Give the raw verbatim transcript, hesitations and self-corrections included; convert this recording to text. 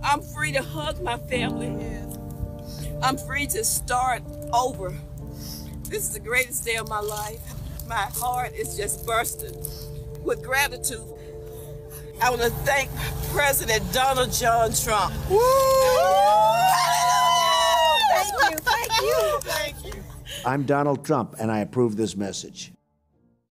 I'm free to hug my family. I'm free to start over. This is the greatest day of my life. My heart is just bursting with gratitude. I want to thank President Donald John Trump. Woo! Thank you, thank you. Thank you. I'm Donald Trump, and I approve this message.